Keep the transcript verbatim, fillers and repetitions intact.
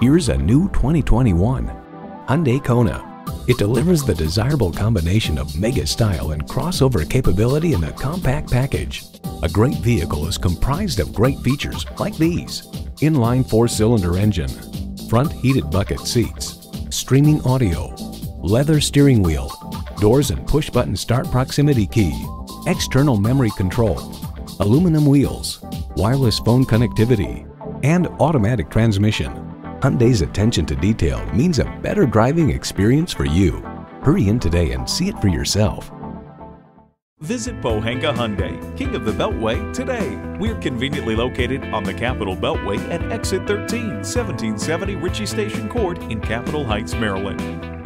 Here's a new twenty twenty-one Hyundai Kona. It delivers the desirable combination of mega style and crossover capability in a compact package. A great vehicle is comprised of great features like these: inline four-cylinder engine, front heated bucket seats, streaming audio, leather steering wheel, doors and push-button start proximity key, external memory control, aluminum wheels, wireless phone connectivity, and automatic transmission. Hyundai's attention to detail means a better driving experience for you. Hurry in today and see it for yourself. Visit Pohanka Hyundai, King of the Beltway, today. We're conveniently located on the Capitol Beltway at Exit thirteen, seventeen seventy Ritchie Station Court in Capitol Heights, Maryland.